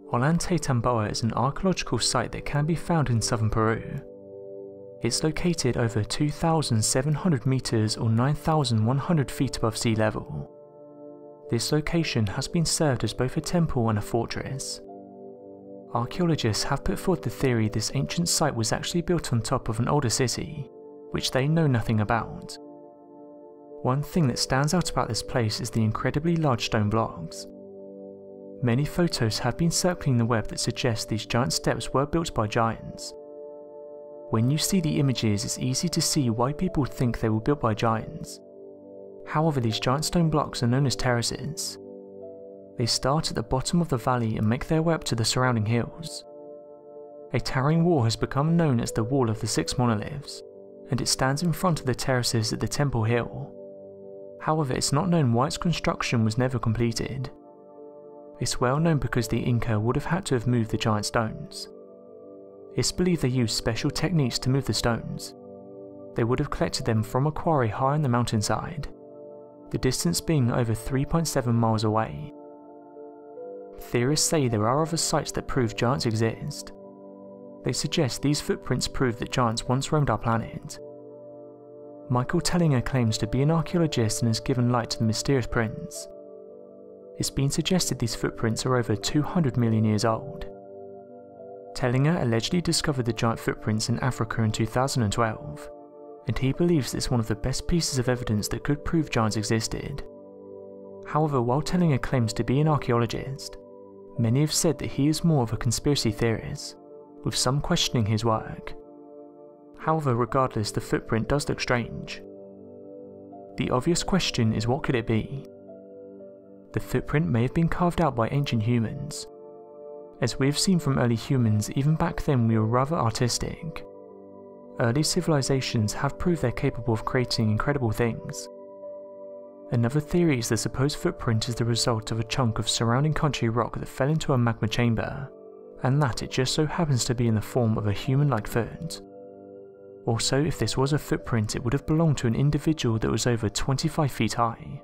Ollantaytamboa is an archaeological site that can be found in southern Peru. It's located over 2,700 meters or 9,100 feet above sea level. This location has been served as both a temple and a fortress. Archaeologists have put forth the theory this ancient site was actually built on top of an older city, which they know nothing about. One thing that stands out about this place is the incredibly large stone blocks. Many photos have been circling the web that suggest these giant steps were built by giants. When you see the images, it's easy to see why people think they were built by giants. However, these giant stone blocks are known as terraces. They start at the bottom of the valley and make their way up to the surrounding hills. A towering wall has become known as the Wall of the Six Monoliths, and it stands in front of the terraces at the Temple Hill. However, it's not known why its construction was never completed. It's well known because the Inca would have had to have moved the giant stones. It's believed they used special techniques to move the stones. They would have collected them from a quarry high on the mountainside, the distance being over 3.7 miles away. Theorists say there are other sites that prove giants exist. They suggest these footprints prove that giants once roamed our planet. Michael Tellinger claims to be an archaeologist and has given light to the mysterious prints. It's been suggested these footprints are over 200 million years old. Tellinger allegedly discovered the giant footprints in Africa in 2012, and he believes it's one of the best pieces of evidence that could prove giants existed. However, while Tellinger claims to be an archaeologist, many have said that he is more of a conspiracy theorist, with some questioning his work. However, regardless, the footprint does look strange. The obvious question is, what could it be? The footprint may have been carved out by ancient humans. As we have seen from early humans, even back then we were rather artistic. Early civilizations have proved they're capable of creating incredible things. Another theory is the supposed footprint is the result of a chunk of surrounding country rock that fell into a magma chamber, and that it just so happens to be in the form of a human-like foot. Also, if this was a footprint, it would have belonged to an individual that was over 25 feet high.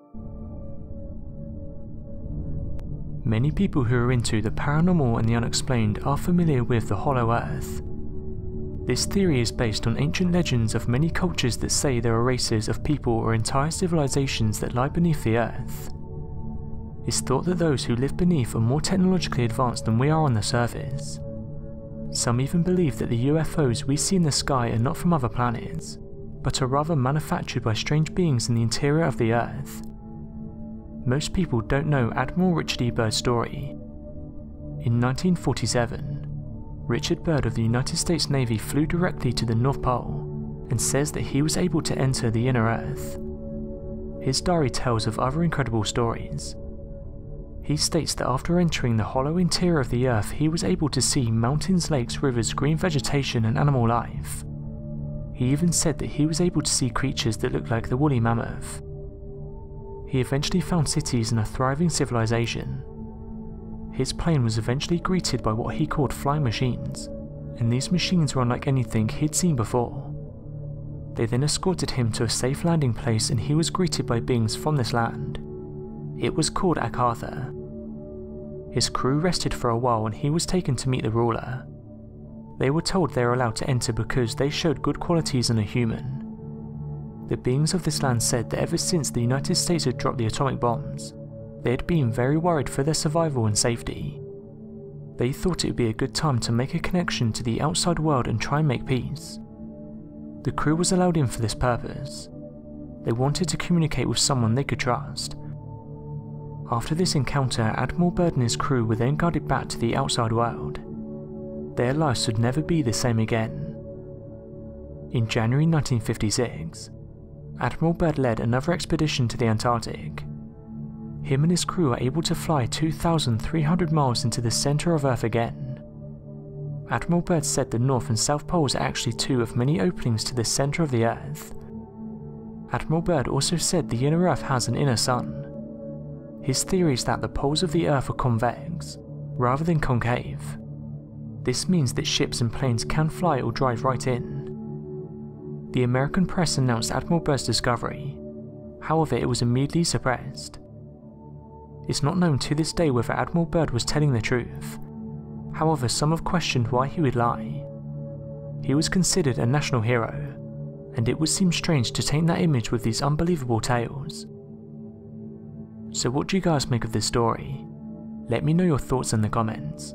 Many people who are into the paranormal and the unexplained are familiar with the Hollow Earth. This theory is based on ancient legends of many cultures that say there are races of people or entire civilizations that lie beneath the Earth. It's thought that those who live beneath are more technologically advanced than we are on the surface. Some even believe that the UFOs we see in the sky are not from other planets, but are rather manufactured by strange beings in the interior of the Earth. Most people don't know Admiral Richard E. Byrd's story. In 1947, Richard Byrd of the United States Navy flew directly to the North Pole and says that he was able to enter the inner Earth. His diary tells of other incredible stories. He states that after entering the hollow interior of the Earth, he was able to see mountains, lakes, rivers, green vegetation and animal life. He even said that he was able to see creatures that looked like the woolly mammoth. He eventually found cities and a thriving civilization. His plane was eventually greeted by what he called flying machines, and these machines were unlike anything he'd seen before. They then escorted him to a safe landing place and he was greeted by beings from this land. It was called Akartha. His crew rested for a while and he was taken to meet the ruler. They were told they were allowed to enter because they showed good qualities in a human. The beings of this land said that ever since the United States had dropped the atomic bombs, they had been very worried for their survival and safety. They thought it would be a good time to make a connection to the outside world and try and make peace. The crew was allowed in for this purpose. They wanted to communicate with someone they could trust. After this encounter, Admiral Byrd and his crew were then guided back to the outside world. Their lives would never be the same again. In January 1956, Admiral Byrd led another expedition to the Antarctic. Him and his crew are able to fly 2,300 miles into the centre of Earth again. Admiral Byrd said the North and South Poles are actually two of many openings to the centre of the Earth. Admiral Byrd also said the inner Earth has an inner sun. His theory is that the poles of the Earth are convex, rather than concave. This means that ships and planes can fly or drive right in. The American press announced Admiral Byrd's discovery, however it was immediately suppressed. It's not known to this day whether Admiral Byrd was telling the truth. However, some have questioned why he would lie. He was considered a national hero, and it would seem strange to taint that image with these unbelievable tales. So what do you guys make of this story? Let me know your thoughts in the comments.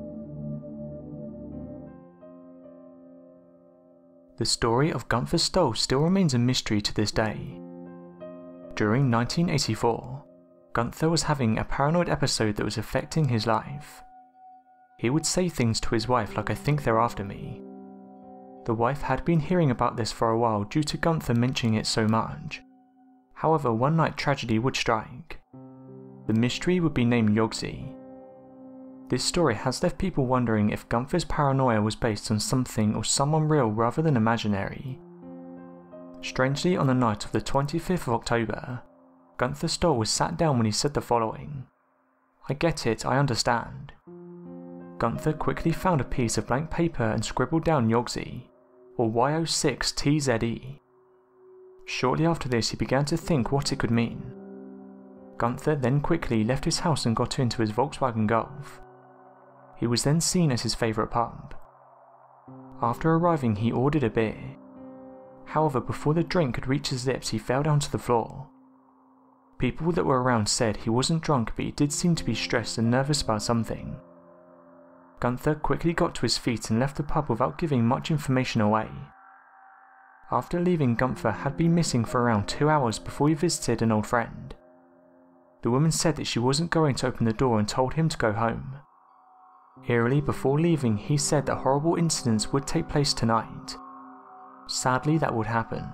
The story of Gunther Stoll still remains a mystery to this day. During 1984, Gunther was having a paranoid episode that was affecting his life. He would say things to his wife like, "I think they're after me." The wife had been hearing about this for a while due to Gunther mentioning it so much. However, one night tragedy would strike. The mystery would be named Yogzi. This story has left people wondering if Gunther's paranoia was based on something or someone real rather than imaginary. Strangely, on the night of the 25th of October, Gunther Stoll was sat down when he said the following: "I get it, I understand." Gunther quickly found a piece of blank paper and scribbled down Yogzi, or Y06TZE. Shortly after this, he began to think what it could mean. Gunther then quickly left his house and got into his Volkswagen Golf. He was then seen at his favourite pub. After arriving, he ordered a beer. However, before the drink could reach his lips, he fell down to the floor. People that were around said he wasn't drunk, but he did seem to be stressed and nervous about something. Gunther quickly got to his feet and left the pub without giving much information away. After leaving, Gunther had been missing for around 2 hours before he visited an old friend. The woman said that she wasn't going to open the door and told him to go home. Eerily, before leaving, he said that horrible incidents would take place tonight. Sadly, that would happen.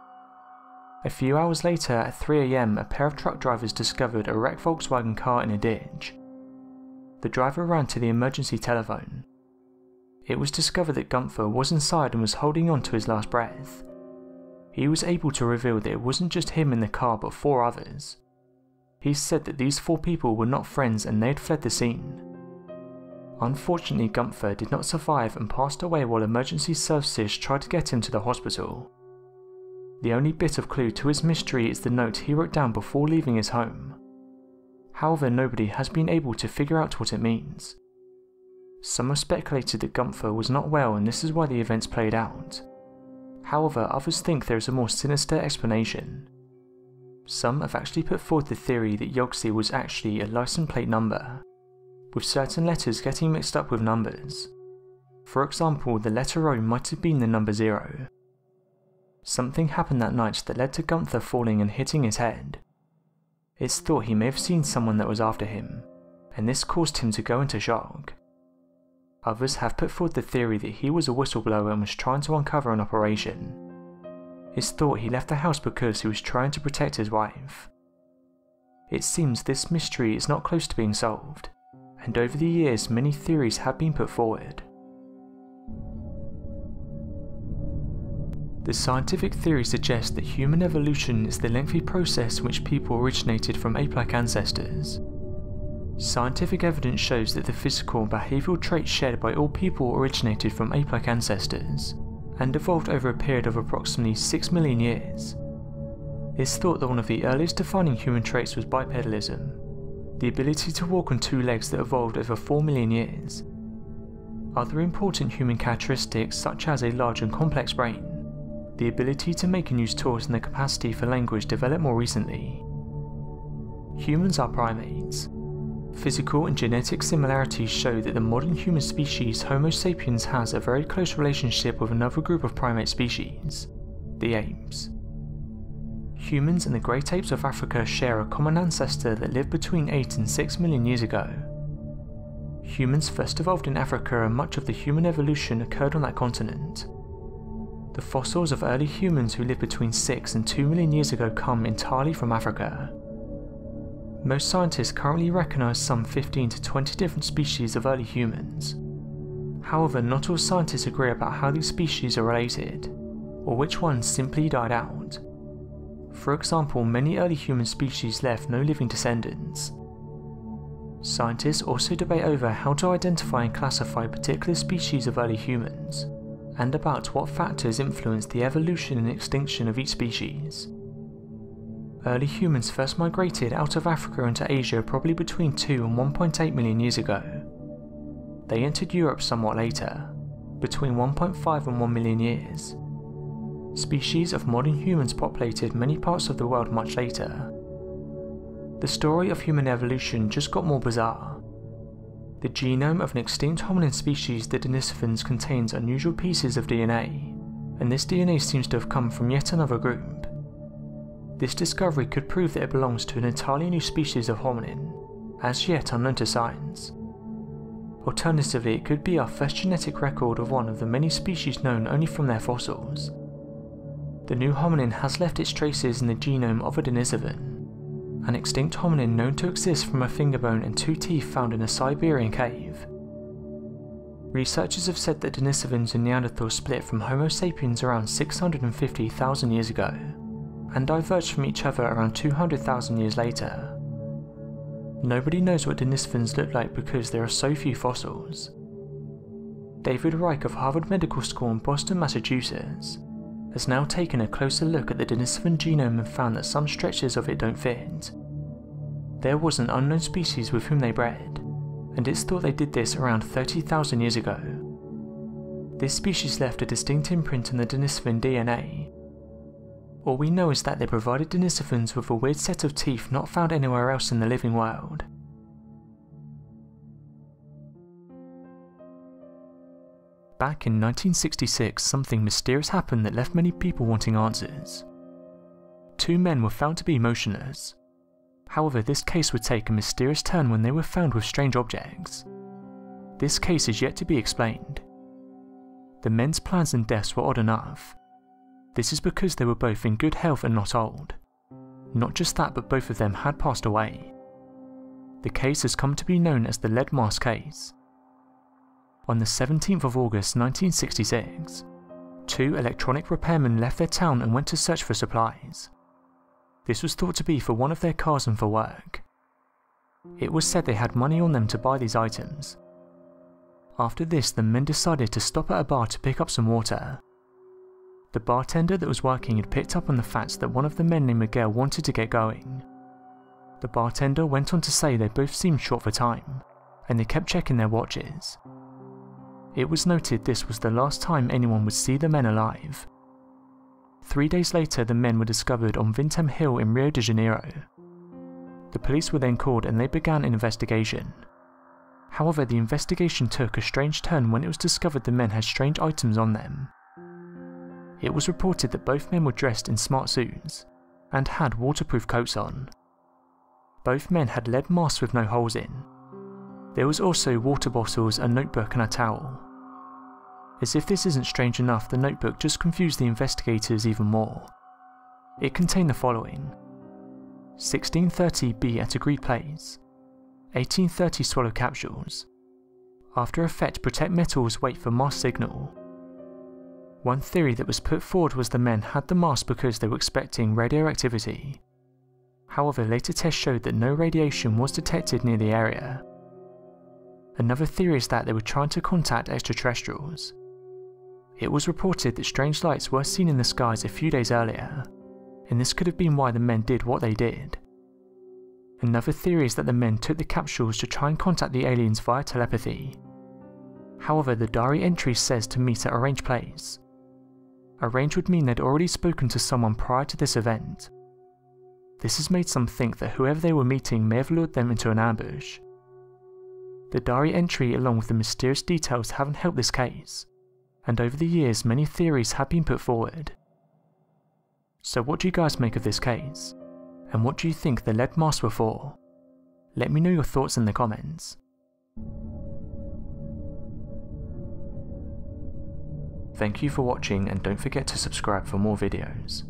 A few hours later, at 3 AM, a pair of truck drivers discovered a wrecked Volkswagen car in a ditch. The driver ran to the emergency telephone. It was discovered that Gunther was inside and was holding on to his last breath. He was able to reveal that it wasn't just him in the car but 4 others. He said that these 4 people were not friends and they had fled the scene. Unfortunately, Gunther did not survive and passed away while emergency services tried to get him to the hospital. The only bit of clue to his mystery is the note he wrote down before leaving his home. However, nobody has been able to figure out what it means. Some have speculated that Gunther was not well and this is why the events played out. However, others think there is a more sinister explanation. Some have actually put forward the theory that Yogzi was actually a license plate number, with certain letters getting mixed up with numbers. For example, the letter O might have been the number 0. Something happened that night that led to Gunther falling and hitting his head. It's thought he may have seen someone that was after him, and this caused him to go into shock. Others have put forward the theory that he was a whistleblower and was trying to uncover an operation. It's thought he left the house because he was trying to protect his wife. It seems this mystery is not close to being solved, and over the years many theories have been put forward. The scientific theory suggests that human evolution is the lengthy process in which people originated from ape-like ancestors. Scientific evidence shows that the physical and behavioural traits shared by all people originated from ape-like ancestors, and evolved over a period of approximately 6 million years. It's thought that one of the earliest defining human traits was bipedalism, the ability to walk on 2 legs that evolved over 4 million years. Other important human characteristics such as a large and complex brain, the ability to make and use tools and the capacity for language developed more recently. Humans are primates. Physical and genetic similarities show that the modern human species Homo sapiens has a very close relationship with another group of primate species, the apes. Humans and the great apes of Africa share a common ancestor that lived between 8 and 6 million years ago. Humans first evolved in Africa and much of the human evolution occurred on that continent. The fossils of early humans who lived between 6 and 2 million years ago come entirely from Africa. Most scientists currently recognise some 15 to 20 different species of early humans. However, not all scientists agree about how these species are related, or which ones simply died out. For example, many early human species left no living descendants. Scientists also debate over how to identify and classify particular species of early humans, and about what factors influence the evolution and extinction of each species. Early humans first migrated out of Africa into Asia probably between 2 and 1.8 million years ago. They entered Europe somewhat later, between 1.5 and 1 million years. Species of modern humans populated many parts of the world much later. The story of human evolution just got more bizarre. The genome of an extinct hominin species, the Denisovans, contains unusual pieces of DNA, and this DNA seems to have come from yet another group. This discovery could prove that it belongs to an entirely new species of hominin, as yet unknown to science. Alternatively, it could be our first genetic record of one of the many species known only from their fossils. The new hominin has left its traces in the genome of a Denisovan, an extinct hominin known to exist from a finger bone and 2 teeth found in a Siberian cave. Researchers have said that Denisovans and Neanderthals split from Homo sapiens around 650,000 years ago, and diverged from each other around 200,000 years later. Nobody knows what Denisovans look like because there are so few fossils. David Reich of Harvard Medical School in Boston, Massachusetts, has now taken a closer look at the Denisovan genome and found that some stretches of it don't fit. There was an unknown species with whom they bred, and it's thought they did this around 30,000 years ago. This species left a distinct imprint in the Denisovan DNA. All we know is that they provided Denisovans with a weird set of teeth not found anywhere else in the living world. Back in 1966, something mysterious happened that left many people wanting answers. 2 men were found to be motionless. However, this case would take a mysterious turn when they were found with strange objects. This case is yet to be explained. The men's plans and deaths were odd enough. This is because they were both in good health and not old. Not just that, but both of them had passed away. The case has come to be known as the Lead Mask case. On the 17th of August 1966, 2 electronic repairmen left their town and went to search for supplies. This was thought to be for one of their cars and for work. It was said they had money on them to buy these items. After this, the men decided to stop at a bar to pick up some water. The bartender that was working had picked up on the fact that one of the men named Miguel wanted to get going. The bartender went on to say they both seemed short for time, and they kept checking their watches. It was noted this was the last time anyone would see the men alive. 3 days later, the men were discovered on Vintém Hill in Rio de Janeiro. The police were then called and they began an investigation. However, the investigation took a strange turn when it was discovered the men had strange items on them. It was reported that both men were dressed in smart suits and had waterproof coats on. Both men had lead masks with no holes in. There was also water bottles, a notebook and a towel. As if this isn't strange enough, the notebook just confused the investigators even more. It contained the following: 1630 be at agreed place, 1830 swallow capsules, after effect protect metals, wait for mask signal. One theory that was put forward was the men had the mask because they were expecting radioactivity. However, later tests showed that no radiation was detected near the area. Another theory is that they were trying to contact extraterrestrials. It was reported that strange lights were seen in the skies a few days earlier, and this could have been why the men did what they did. Another theory is that the men took the capsules to try and contact the aliens via telepathy. However, the diary entry says to meet at a arranged place. Arranged would mean they'd already spoken to someone prior to this event. This has made some think that whoever they were meeting may have lured them into an ambush. The diary entry along with the mysterious details haven't helped this case, and over the years many theories have been put forward. So what do you guys make of this case? And what do you think the lead masks were for? Let me know your thoughts in the comments. Thank you for watching and don't forget to subscribe for more videos.